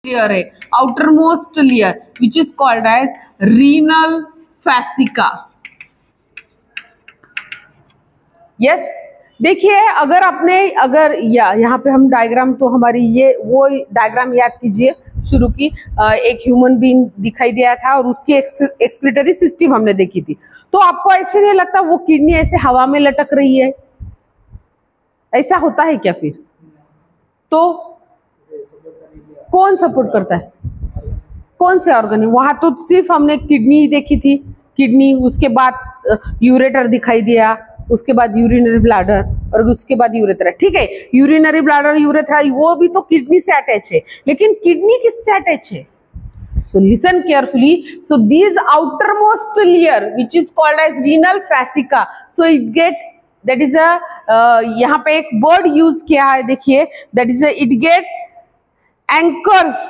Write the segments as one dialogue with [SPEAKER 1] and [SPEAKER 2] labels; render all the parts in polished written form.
[SPEAKER 1] Layer है, outermost layer which is called as renal fascia. Yes, देखिए अगर यहाँ पे हम डायग्राम, तो हमारी ये वो डायग्राम याद कीजिए शुरू की, एक ह्यूमन बीइंग दिखाई दिया था और उसकी एक्सक्रीटरी सिस्टम हमने देखी थी। तो आपको ऐसे नहीं लगता वो किडनी ऐसे हवा में लटक रही है? ऐसा होता है क्या फिर? तो कौन सपोर्ट करता है? कौन से ऑर्गन है वहां? तो सिर्फ हमने किडनी ही देखी थी, किडनी, उसके बाद यूरेटर दिखाई दिया, उसके बाद यूरिनरी ब्लैडर और उसके बाद यूरेथ्रा। ठीक है, यूरिनरी ब्लैडर, यूरेथ्रा वो भी तो किडनी से अटैच है, लेकिन किडनी किससे अटैच है? So listen carefully. So these outermost layer which is called as renal fascica. So it get, that is a यहाँ पे एक word use किया है, देखिए, that is a it get anchors.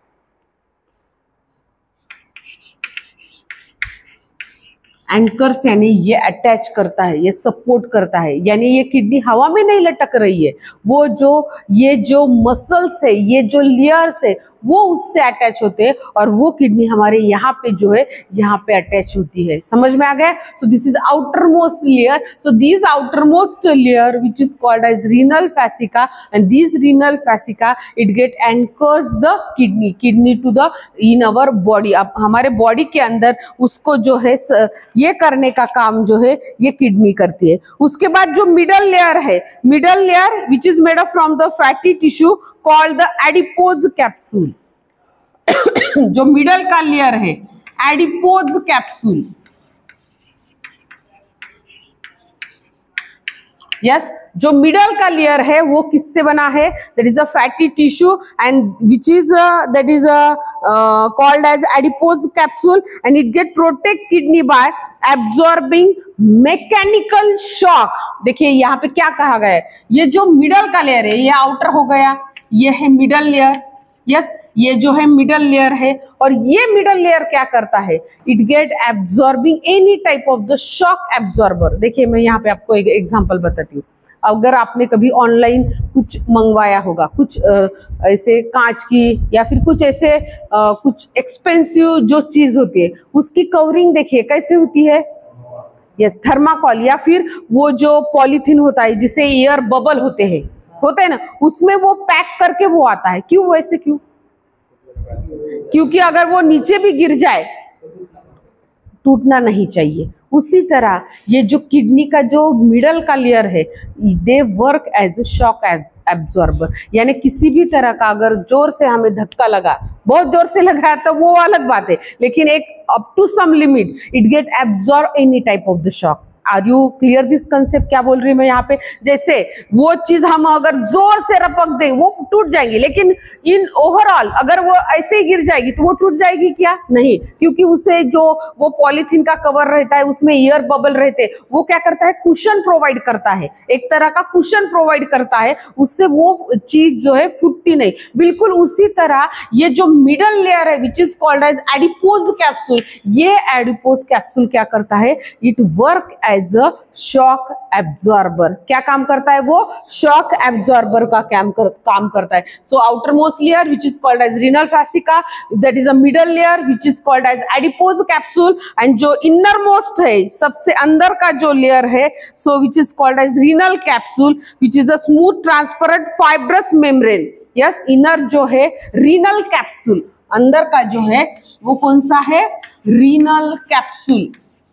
[SPEAKER 1] Anchors यानी ये अटैच करता है, ये सपोर्ट करता है, यानी ये किडनी हवा में नहीं लटक रही है, वो ये जो मसल्स है, ये जो लेयर्स है, वो उससे अटैच होते हैं और वो किडनी हमारे यहाँ पे जो है यहाँ पे अटैच होती है। समझ में आ गया? So this is outermost layer. So this outermost layer which is called as renal fascia, and this renal fascia it get anchors the kidney to the in our body. अब हमारे body के अंदर उसको जो है ये करने का काम जो है ये किडनी करती है। उसके बाद जो मिडल लेयर है, middle layer which is made up from the fatty tissue called the adipose capsule. जो मिडल का लेयर है एडिपोज कैप्सूल। यस, जो मिडल का लेयर है वो किससे बना है? That is a fatty tissue and which is that is called as adipose capsule and it get protect kidney by absorbing mechanical shock. देखिए यहाँ पे क्या कहा गया है, ये जो मिडल का लेयर है ये आउटर हो गया, ये है मिडल लेयर। यस, ये जो है मिडल लेयर है और ये मिडल लेयर क्या करता है? It get absorbing any type of the shock absorber. देखिए मैं यहाँ पे आपको एक एग्जांपल बताती हूँ। अगर आपने कभी ऑनलाइन कुछ मंगवाया होगा, कुछ ऐसे कांच की या फिर कुछ ऐसे कुछ एक्सपेंसिव जो चीज होती है, उसकी कवरिंग देखिए कैसे होती है। यस, थर्माकोल या फिर वो जो पॉलीथीन होता है जिसे एयर बबल होते हैं ना, उसमें वो पैक करके वो आता है। क्यों? वैसे क्यों? क्योंकि अगर वो नीचे भी गिर जाए टूटना नहीं चाहिए। उसी तरह ये जो किडनी का जो मिडल का लेयर है, they work as a shock absorber, यानी किसी भी तरह का अगर जोर से हमें धक्का लगा, बहुत जोर से लगा तो वो अलग बात है, लेकिन एक up to some limit it get absorb any type of the shock. Are you clear this concept? क्या बोल रही हूँ मैं यहाँ पे? जैसे वो चीज हम अगर जोर से रपक दें वो टूट जाएंगी, लेकिन इन ओवरऑल अगर वो ऐसे ही गिर जाएगी तो वो टूट जाएगी क्या? नहीं, क्योंकि उसे जो वो पॉलीथीन का कवर रहता है उसमें एयर बबल रहते हैं, वो क्या करता है? कुशन प्रोवाइड करता है, एक तरह का कुशन प्रोवाइड करता है, उससे वो चीज जो है फूटती नहीं। बिल्कुल उसी तरह ये जो मिडल लेयर है which is called as adipose capsule, ये एडिपोज कैप्सूल क्या करता है? It work as a shock absorber. क्या काम करता है वो? शॉक एब्जॉर्बर का काम करता है। So outermost layer which is called as renal fascia, that is a middle layer which is called as adipose capsule, and जो इनर मोस्ट है, सबसे अंदर का जो लेयर है, so which is called as renal capsule which is a smooth transparent fibrous membrane. Yes, inner जो है renal capsule, अंदर का जो है वो कौन सा है? Renal capsule.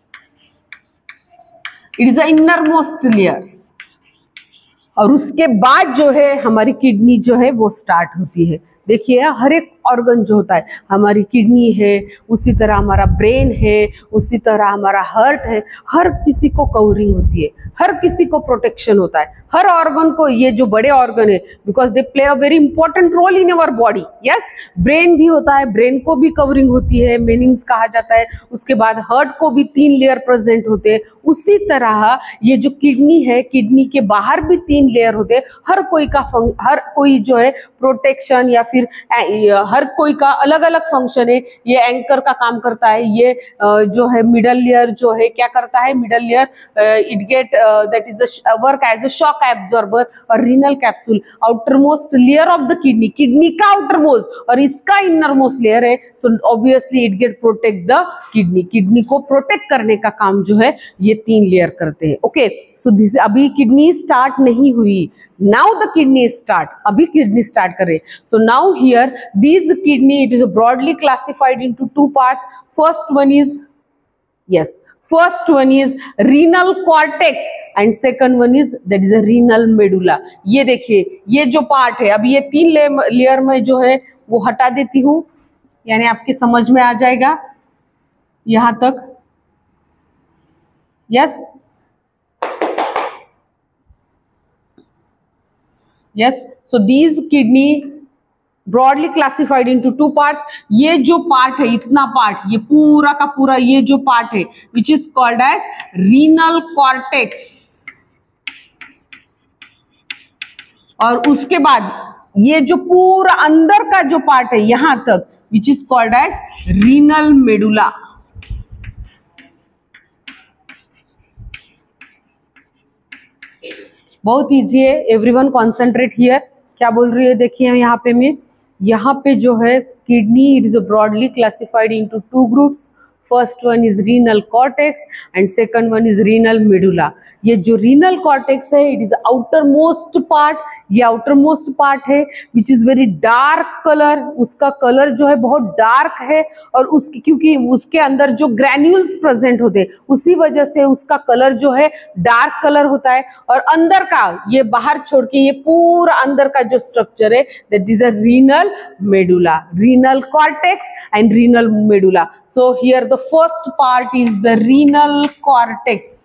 [SPEAKER 1] It is a innermost layer. और उसके बाद जो है हमारी किडनी जो है वो स्टार्ट होती है। देखिए हर एक ऑर्गन जो होता है, हमारी किडनी है, उसी तरह हमारा ब्रेन है, उसी तरह हमारा हार्ट है, हर किसी को कवरिंग होती है, हर किसी को प्रोटेक्शन होता है, हर ऑर्गन को। ये जो बड़े ऑर्गन है because they play a very important role in our body. Yes, brain भी होता है, ब्रेन को भी कवरिंग होती है, मेनिंग्स कहा जाता है। उसके बाद हार्ट को भी 3 लेयर प्रेजेंट होते हैं। उसी तरह ये जो किडनी है, किडनी के बाहर भी 3 लेयर होते हैं। हर कोई जो है प्रोटेक्शन या फिर हर हर कोई का अलग अलग फंक्शन है। ये एंकर का काम करता है, ये जो है मिडल लेयर जो है क्या करता है, middle layer it get that is work as a shock absorber. और renal capsule outermost layer of the kidney, kidney का आउटर मोस्ट और इसका इनर मोस्ट लेयर है, so obviously it get protect the kidney, kidney को protect करने का काम जो है ये 3 लेयर करते हैं। ओके, सो दिस अभी किडनी स्टार्ट नहीं हुई, नाउ द किडनी स्टार्ट, अभी किडनी स्टार्ट करे। So now here this kidney it is broadly classified into 2 parts. First one is first one is renal cortex and second one is that is a renal medulla। ये देखिए ये जो part है, अभी ये 3 layer में जो है वो हटा देती हूँ, यानी आपके समझ में आ जाएगा यहां तक। Yes yes, so these kidney broadly classified into 2 parts. ये जो पार्ट है, इतना पार्ट, ये पूरा का पूरा ये जो पार्ट है which is called as renal cortex, और उसके बाद ये जो पूरा अंदर का जो पार्ट है यहां तक which is called as renal medulla. बहुत इजी है, एवरीवन कॉन्सेंट्रेट हियर। क्या बोल रही है देखिए यहाँ पे मैं, यहाँ पे जो है kidney it is broadly classified into 2 groups. First one is renal cortex and second one is renal medulla. ये जो रीनल कॉर्टेक्स है it is outermost part, ये आउटर मोस्ट पार्ट है which is very dark colour, उसका colour जो है बहुत dark है, और उसकी क्योंकि उसके अंदर जो ग्रैन्यूल्स प्रेजेंट होते हैं उसी वजह से उसका कलर जो है डार्क कलर होता है। और अंदर का ये बाहर छोड़ के ये पूरा अंदर का जो स्ट्रक्चर है that is a renal medulla, renal cortex and renal medulla. So here the first part is the renal cortex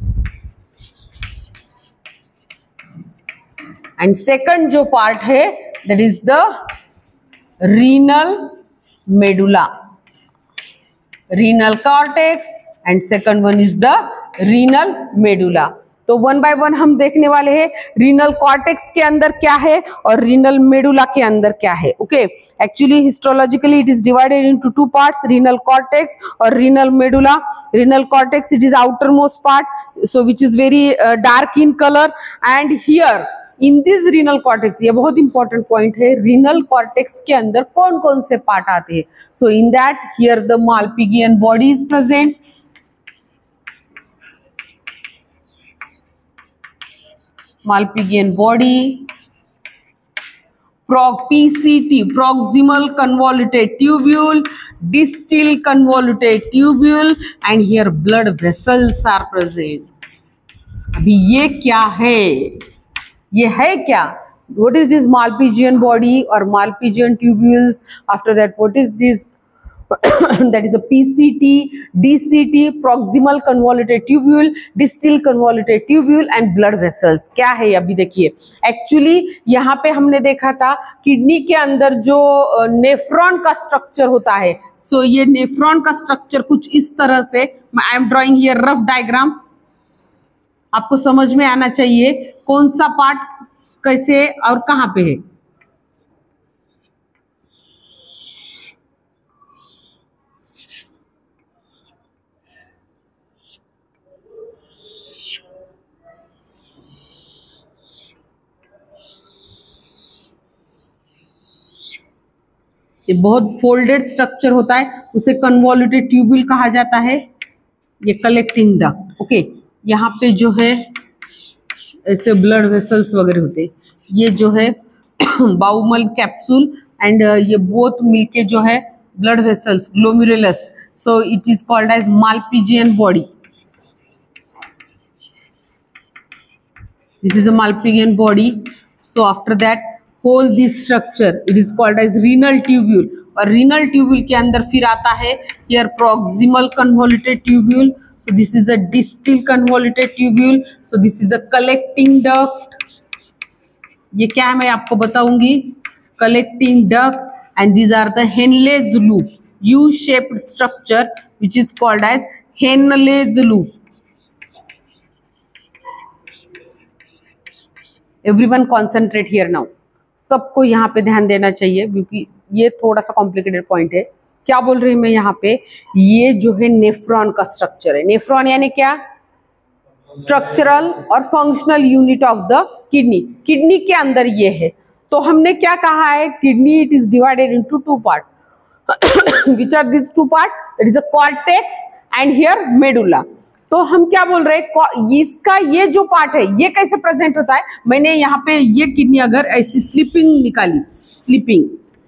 [SPEAKER 1] and second जो part है that is the renal medulla, renal cortex and second one is the renal medulla। तो 1 bye 1 हम देखने वाले हैं renal cortex के अंदर क्या है और रीनल मेडुला के अंदर क्या है। Okay, actually histologically it is divided into 2 parts, renal cortex और renal medulla. Renal cortex it is outermost part, so which is very dark in colour, and here in this renal cortex, ये बहुत important point है, renal cortex के अंदर कौन कौन से part आते हैं। So in that here the Malpighian body is present, Malpighian body, PCT, proximal convoluted tubule, distal convoluted tubule, and here blood vessels are present। अभी ये क्या है, ये है क्या, what is this Malpighian body or Malpighian tubules? After that what is this that is a PCT, DCT, proximal convoluted tubule, distal convoluted tubule and blood vessels। क्या है अभी देखिए, एक्चुअली यहाँ पे हमने देखा था किडनी के अंदर जो नेफ्रॉन का स्ट्रक्चर होता है, सो ये नेफ्रॉन का स्ट्रक्चर कुछ इस तरह से, I am drawing here rough diagram, आपको समझ में आना चाहिए कौन सा पार्ट कैसे और कहाँ पे है। ये बहुत फोल्डेड स्ट्रक्चर होता है, उसे कन्वॉल्यूटेड ट्यूब्यूल कहा जाता है। ये कलेक्टिंग डक्ट, ओके, यहाँ पे जो है ऐसे ब्लड वेसल्स वगैरह होते हैं, ये जो है बाउमल कैप्सूल एंड ये बोथ मिलके जो है blood vessels glomerulus, so it is called as Malpighian body. This is a Malpighian body. So after that whole this structure it is called as renal tubule, और renal tubule के अंदर फिर आता है here proximal convoluted tubule, so this is a distal convoluted tubule, so this is a collecting duct. ये क्या है मैं आपको बताऊंगी, collecting duct, and these are the Henle's loop, U shaped structure which is called as Henle's loop. Everyone concentrate here now, सबको यहाँ पे ध्यान देना चाहिए क्योंकि ये थोड़ा सा कॉम्प्लिकेटेड पॉइंट है। क्या बोल रही हूँ मैं यहाँ पे, ये जो है नेफ्रॉन का स्ट्रक्चर है। नेफ्रॉन यानी क्या, स्ट्रक्चरल और functional unit of the kidney. Kidney के अंदर ये है। तो हमने क्या कहा है, kidney it is divided into two part. Which are this two part, that is a cortex and here medulla. तो हम क्या बोल रहे हैं, इसका ये जो पार्ट है ये कैसे प्रेजेंट होता है। मैंने यहाँ पे ये किडनी अगर ऐसी स्लीपिंग निकाली, स्लीपिंग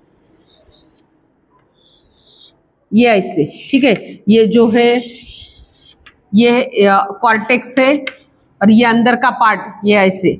[SPEAKER 1] ये ऐसे, ठीक है, ये जो है ये कॉर्टेक्स है और ये अंदर का पार्ट ये ऐसे,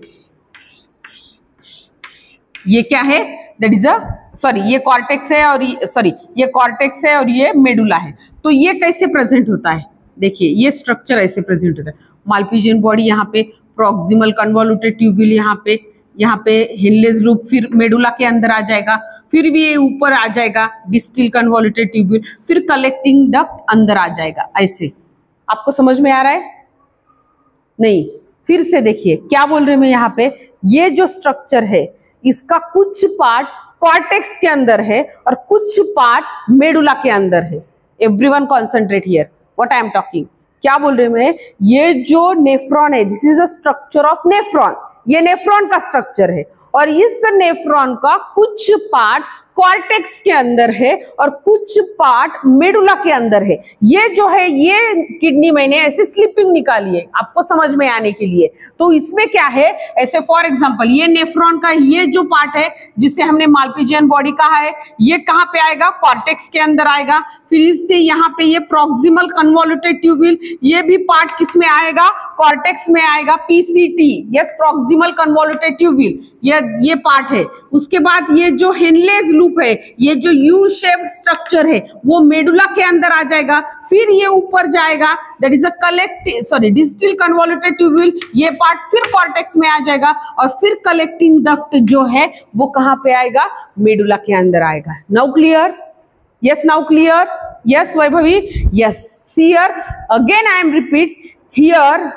[SPEAKER 1] ये क्या है, दैट इज अ सॉरी ये कॉर्टेक्स है और ये कॉर्टेक्स है और ये मेडुला है। तो ये कैसे प्रेजेंट होता है, देखिए ये स्ट्रक्चर ऐसे प्रेजेंट होता है। मालपीजियन बॉडी यहाँ पे, प्रॉक्सिमल कन्वोल्यूटेड ट्यूब्यूल यहाँ पे हेनलेस लूप, फिर मेडुला के अंदर आ जाएगा, फिर भी ये ऊपर आ जाएगा डिस्टल कन्वोल्यूटेड ट्यूब्यूल, फिर कलेक्टिंग डक्ट अंदर आ जाएगा ऐसे। आपको समझ में आ रहा है नहीं, फिर से देखिए क्या बोल रहे हैं मैं यहाँ पे, ये जो स्ट्रक्चर है इसका कुछ पार्ट कॉर्टेक्स के अंदर है और कुछ पार्ट मेडुला के अंदर है। Everyone concentrate here what I am talking. क्या बोल रहे हैं मैं, ये जो नेफ्रॉन है this is a structure of nephron, ये नेफ्रॉन का स्ट्रक्चर है और इस नेफ्रॉन का कुछ पार्ट कॉर्टेक्स के अंदर है और कुछ पार्ट मेडुला के अंदर है। ये जो है ये किडनी मैंने ऐसे स्लिपिंग निकाली है आपको समझ में आने के लिए। तो इसमें क्या है, ऐसे फॉर एग्जांपल ये नेफ्रॉन का ये जो पार्ट है जिसे हमने मालपीजियन बॉडी कहा है, ये कहाँ पे आएगा, कॉर्टेक्स के अंदर आएगा। फिर इससे यहाँ पे ये प्रॉक्सिमल कन्वोल्यूटेड ट्यूब्यूल, ये भी पार्ट किस में आएगा, कॉर्टेक्स में आएगा, PCT, yes proximal convoluted tubule, ये पार्ट है। उसके बाद ये जो हेनलेस लूप है, ये जो यू शेप्ड स्ट्रक्चर है वो मेडुला के अंदर आ जाएगा। फिर ये ऊपर जाएगा, that is a distal convoluted tubule, ये पार्ट फिर कॉर्टेक्स में आ जाएगा और फिर कलेक्टिंग डक्ट जो है वो कहाँ पे आएगा, मेडुला के अंदर आएगा। Now clear, yes now clear, yes Vaibhavi, yes, see here again I am repeat here,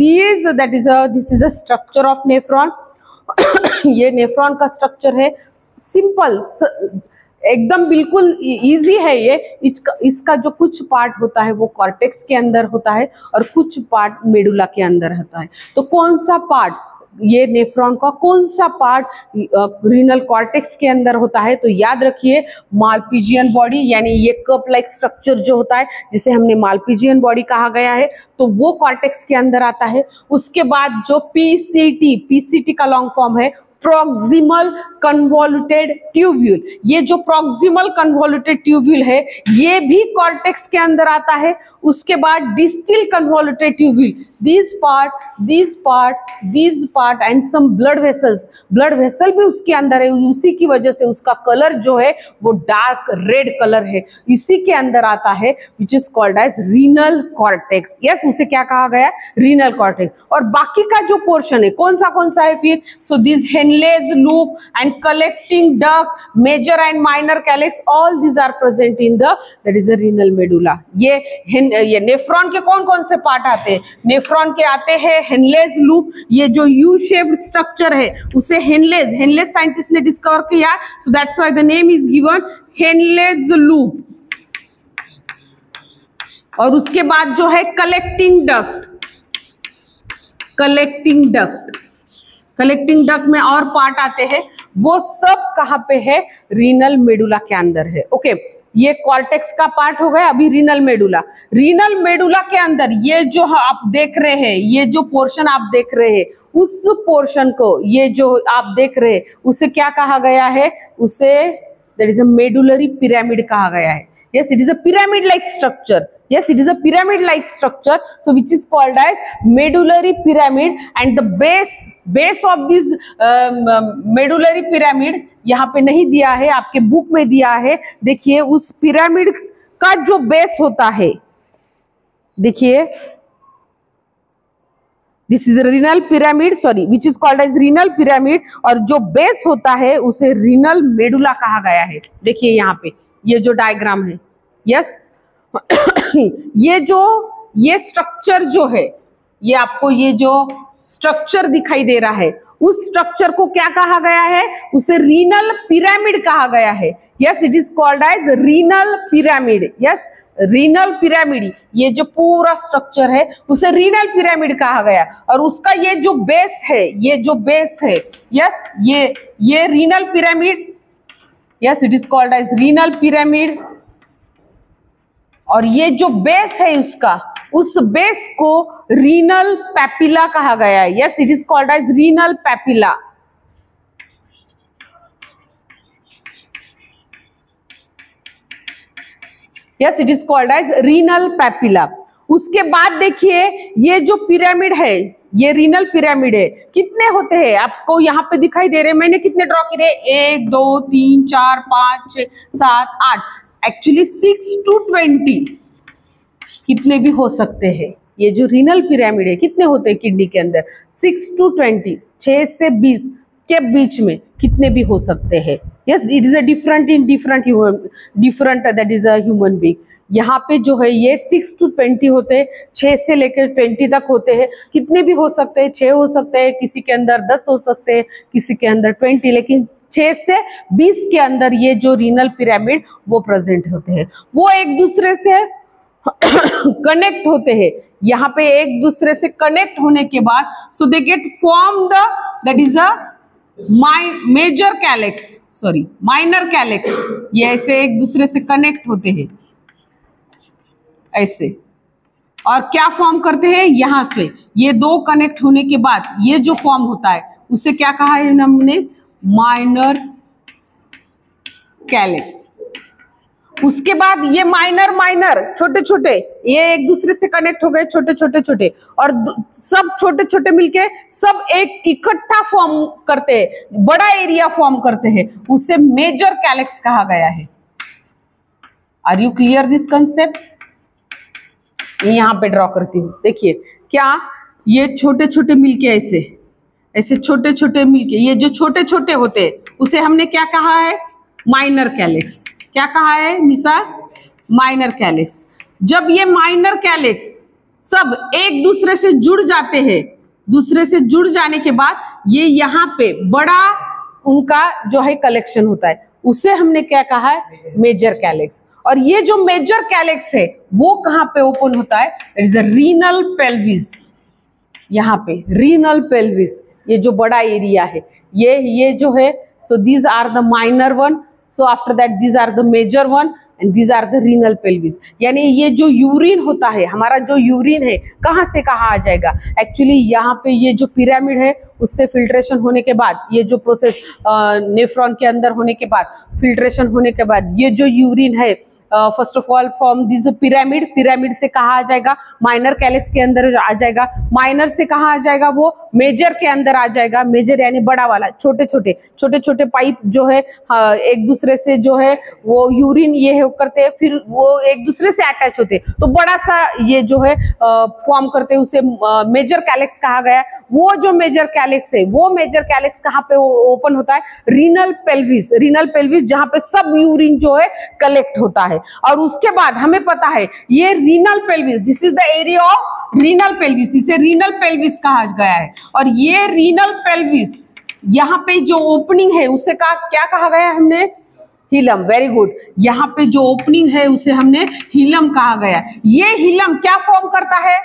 [SPEAKER 1] this is a structure of nephron। ये नेफ्रॉन का स्ट्रक्चर है, सिंपल एकदम बिल्कुल इजी है ये। इसका जो कुछ पार्ट होता है वो कॉर्टेक्स के अंदर होता है और कुछ पार्ट मेडुला के अंदर होता है। तो कौन सा पार्ट, ये नेफ्रॉन का कौन सा पार्ट रीनल कॉर्टेक्स के अंदर होता है, तो याद रखिए मालपीजियन बॉडी, यानी ये कप लाइक स्ट्रक्चर जो होता है जिसे हमने मालपीजियन बॉडी कहा गया है, तो वो कॉर्टेक्स के अंदर आता है। उसके बाद जो पीसीटी का लॉन्ग फॉर्म है प्रॉक्सिमल कन्वोल्यूटेड ट्यूब्यूल, ये जो प्रॉक्सिमल कन्वोल्यूटेड ट्यूब्यूल है ये भी कॉर्टेक्स के अंदर आता है। उसके बाद distal convoluted tubule, this part and some blood vessel भी उसके अंदर है, उसी की वजह से उसका कलर जो है वो डार्क रेड कलर है, इसी के अंदर आता है, which is called as renal cortex. Yes, उसे क्या कहा गया, रीनल कॉर्टेक्स। और बाकी का जो पोर्शन है कौन सा है फिर, so this Henle's loop and collecting duct, major and minor calyx, all these are present in the that is a renal medulla। ये नेफ्रॉन के कौन से पार्ट आते हैं, नेफ्रॉन के आते हैं हेनलेस लूप, ये जो यू शेप्ड स्ट्रक्चर है उसे हेनलेस साइंटिस्ट ने डिस्कवर किया, so that's why the name is given Henle's loop. और उसके बाद जो है कलेक्टिंग डक्ट में और पार्ट आते हैं, वो सब कहाँ पे है, रीनल मेडुला के अंदर है। ओके, ये कॉर्टेक्स का पार्ट हो गया। अभी रीनल मेडुला के अंदर ये जो आप देख रहे हैं, ये जो पोर्शन आप देख रहे हैं, उस पोर्शन को, ये जो आप देख रहे हैं उसे क्या कहा गया है, उसे that is a medullary pyramid कहा गया है। Yes, it is a pyramid-like structure. Yes, it is a pyramid-like structure. So, which is called as medullary pyramid, and the base of this medullary pyramid यहाँ पे नहीं दिया है, आपके book में दिया है। देखिए उस पिरामिड का जो बेस होता है, देखिए this is renal pyramid, which is called as renal pyramid, और जो बेस होता है उसे रीनल मेडुला कहा गया है। देखिए यहाँ पे ये जो डायग्राम है, यस ये स्ट्रक्चर जो है, ये आपको ये जो स्ट्रक्चर दिखाई दे रहा है, उस स्ट्रक्चर को क्या कहा गया है, उसे रीनल पिरामिड कहा गया है। Yes, it is called as renal pyramid. Yes, renal pyramid, ये जो पूरा स्ट्रक्चर है उसे रीनल पिरामिड कहा गया। और उसका ये जो बेस है, ये जो बेस है, यस, ये renal pyramid, yes, it is called as renal pyramid. और ये जो बेस है उसका, उस बेस को रीनल पैपिला कहा गया है। Yes, it is called as renal papilla. Yes, it is called as renal papilla. उसके बाद देखिए ये जो पिरामिड है, ये रीनल पिरामिड है, कितने होते हैं आपको यहाँ पे दिखाई दे रहे हैं। मैंने कितने ड्रॉ करे, 1 2 3 4 5 6 7 8, एक्चुअली 6 to 20 कितने भी हो सकते हैं। ये जो रीनल पिरामिड है, कितने होते हैं किडनी के अंदर, 6 to 20, 6 से 20 के बीच में कितने भी हो सकते हैं। Yes, it is a different in different that is a human being. यहाँ पे जो है ये 6 to 20 होते हैं, 6 से लेकर 20 तक होते हैं। कितने भी हो सकते हैं, 6 हो सकते हैं, किसी के अंदर 10 हो सकते हैं, किसी के अंदर 20, लेकिन 6 से 20 के अंदर ये जो रीनल पिरामिड वो प्रेजेंट होते हैं। वो एक दूसरे से कनेक्ट होते हैं। यहाँ पे एक दूसरे से कनेक्ट होने के बाद so they get form the that is a major calyx, sorry minor calyx. ये ऐसे एक दूसरे से कनेक्ट होते हैं ऐसे, और क्या फॉर्म करते हैं, यहां से ये दो कनेक्ट होने के बाद ये जो फॉर्म होता है उसे क्या कहा है हमने, माइनर कैलेक्स। उसके बाद ये माइनर छोटे छोटे, ये एक दूसरे से कनेक्ट हो गए, छोटे छोटे, और सब छोटे छोटे मिलके सब एक इकट्ठा फॉर्म करते हैं, बड़ा एरिया फॉर्म करते हैं, उसे मेजर कैलेक्स कहा गया है। Are you clear this concept? यहां पे ड्रॉ करती हूँ, देखिए क्या, ये छोटे छोटे मिलके ऐसे छोटे छोटे मिलके, ये जो छोटे छोटे होते हैं उसे हमने क्या कहा है, माइनर कैलेक्स। क्या कहा है मिसा, माइनर कैलेक्स। जब ये माइनर कैलेक्स सब एक दूसरे से जुड़ जाते हैं, दूसरे से जुड़ जाने के बाद ये यहाँ पे बड़ा उनका जो है कलेक्शन होता है, उसे हमने क्या कहा है, मेजर कैलेक्स। और ये जो मेजर कैलेक्स है वो कहाँ पे ओपन होता है, it is a renal pelvis. यहाँ पे रीनल पेल्विस, ये जो बड़ा एरिया है, ये जो है, so these are the minor one, so after that these are the major one and these are the renal pelvis। यानी ये जो यूरिन होता है, हमारा जो यूरिन है कहाँ से कहाँ आ जाएगा, एक्चुअली यहाँ पे ये जो पिरामिड है उससे फिल्ट्रेशन होने के बाद, ये जो प्रोसेस नेफ्रॉन के अंदर होने के बाद, फिल्ट्रेशन होने के बाद ये जो यूरिन है first of all from this pyramid, pyramid से कहाँ आ जाएगा, माइनर कैलेक्स के अंदर आ जाएगा, माइनर से कहाँ आ जाएगा, वो मेजर के अंदर आ जाएगा। मेजर यानी बड़ा वाला, छोटे छोटे पाइप जो है एक दूसरे से जो है वो यूरिन ये है करते हैं, फिर वो एक दूसरे से अटैच होते हैं, तो बड़ा सा ये जो है फॉर्म करते हैं, उसे मेजर कैलेक्स कहा गया। वो जो मेजर कैलेक्स है, वो मेजर कैलेक्स कहाँ पे ओपन होता है, रीनल पेल्विस। रीनल पेल्विस जहाँ पे सब यूरिन जो है कलेक्ट होता है। और उसके बाद हमें पता है ये renal pelvis, this is the area of renal pelvis, इसे रीनल पेल्विस कहा गया है। और ये रीनल पेल्विस यहाँ पे जो ओपनिंग है उसे क्या कहा गया है हमने, हिलम। वेरी गुड, यहाँ पे जो ओपनिंग है उसे हमने हिलम कहा गया। ये हिलम क्या फॉर्म करता है,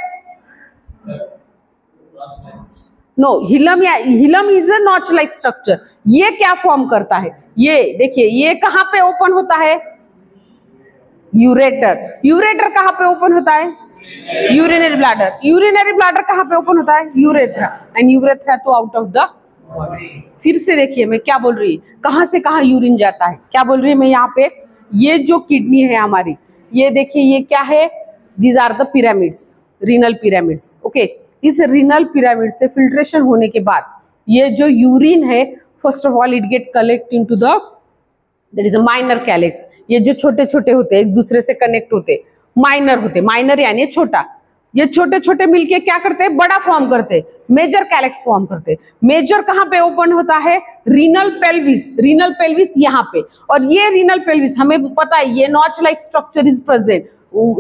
[SPEAKER 1] नो हिलम, या hilum is a notch like structure. ये क्या फॉर्म करता है, ये देखिए ये कहाँ पे ओपन होता है, यूरेटर। यूरेटर कहाँ पे ओपन होता है, यूरिनरी ब्लैडर। यूरिनरी ब्लैडर कहाँ पे ओपन होता है, यूरेथ्रा। एंड यूरेथ्रा तो आउट ऑफ द, फिर से देखिए मैं क्या बोल रही हूँ, कहाँ से कहाँ यूरिन जाता है, क्या बोल रही है मैं यहाँ पे, ये जो किडनी है हमारी, ये देखिए ये क्या है, these are the pyramids, renal pyramids. Okay, इस रीनल पिरामिड से फिल्ट्रेशन होने के बाद ये जो यूरिन है, first of all it get collect into the that is a minor calyx. ये जो छोटे छोटे होते हैं एक दूसरे से कनेक्ट होते, माइनर होते, माइनर यानी छोटा, ये छोटे छोटे मिलके क्या करते हैं, बड़ा फॉर्म करते, मेजर कैलेक्स फॉर्म करते। मेजर कहाँ पे ओपन होता है, रीनल पेल्विस। रीनल पेल्विस यहाँ पे, और ये रीनल पेल्विस हमें पता है ये notch like structure is present,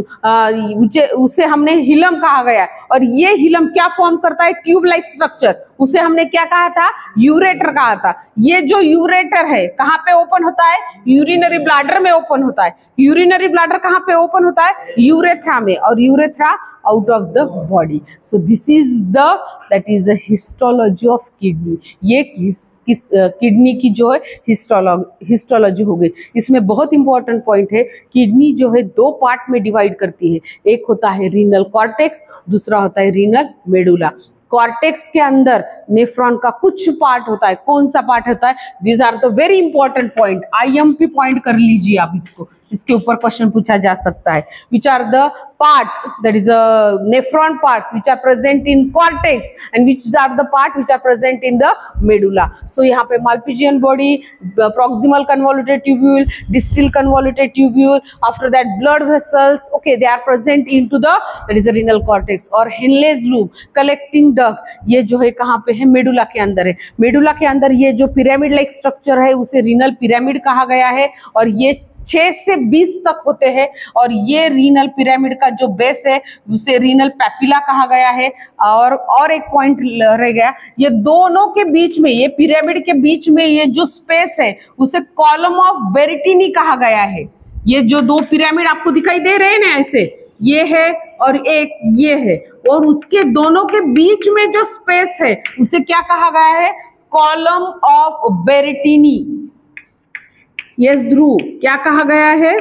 [SPEAKER 1] उसे हमने हिलम कहा गया। और ये हिलम क्या फॉर्म करता है, ट्यूब लाइक स्ट्रक्चर, उसे हमने क्या कहा था, यूरेटर कहा था। ये जो यूरेटर है कहाँ पे ओपन होता है, यूरिनरी ब्लैडर में ओपन होता है। यूरिनरी ब्लैडर कहाँ पे ओपन होता है, यूरेथ्रा में, और urethra out of the body. So this is the that is the histology of kidney. ये किडनी की जो है हिस्टोलॉजी हो गई। इसमें बहुत इंपॉर्टेंट पॉइंट है, किडनी जो है दो पार्ट में डिवाइड करती है, एक होता है रीनल कॉर्टेक्स, दूसरा होता है रीनल मेडुला। कॉर्टेक्स के अंदर नेफ्रॉन का कुछ पार्ट होता है, कौन सा पार्ट होता है, these are the very important point, IMP point कर लीजिए आप इसको, इसके ऊपर क्वेश्चन पूछा जा सकता है। Which are the part that is nephron parts which are present in cortex and which are the part which are present in the medulla. So यहाँ पे Malpighian body, proximal convoluted tubule, distal convoluted tubule, after that blood vessels, okay, they are present into the that is the renal cortex, और Henle's loop, collecting duct, ये जो है कहाँ पे है, medulla के अंदर है। मेडुला के अंदर ये जो पिरामिड लाइक स्ट्रक्चर है उसे रीनल पिरामिड कहा गया है, और ये 6 से 20 तक होते हैं, और ये रीनल पिरामिड का जो बेस है उसे रीनल पैपिला कहा गया है। और एक पॉइंट रह गया, ये दोनों के बीच में, ये पिरामिड के बीच में ये जो स्पेस है उसे कॉलम ऑफ बेरिटिनी कहा गया है। ये जो दो पिरामिड आपको दिखाई दे रहे हैं ना ऐसे, ये है और एक ये है, और उसके दोनों के बीच में जो स्पेस है उसे क्या कहा गया है, column of Bertini. Yes Dhruv, क्या कहा गया है,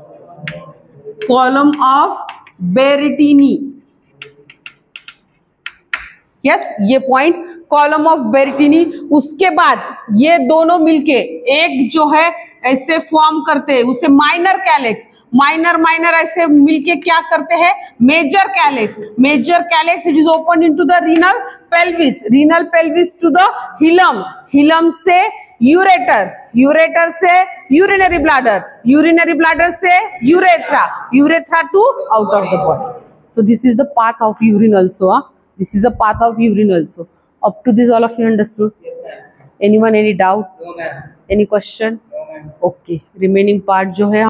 [SPEAKER 1] कॉलम ऑफ बेरिटिनी। यस, ये पॉइंट कॉलम ऑफ बेरिटिनी। उसके बाद ये दोनों मिलके एक जो है ऐसे फॉर्म करते हैं उसे माइनर कैलेक्स, माइनर ऐसे मिलके क्या करते हैं, major calyx. Major calyx it is open into the renal pelvis, renal pelvis to the hilum, hilum से यूरेटर, यूरेटर से यूरिनरी ब्लैडर, यूरिनरी ब्लैडर से urethra, urethra to out of the body. So this is the path of urine also. This is the path of urine also. Up to this all of you understood? Yes, ma'am. Anyone any doubt? No, ma'am. Any question? No, ma'am. Okay. Remaining part जो है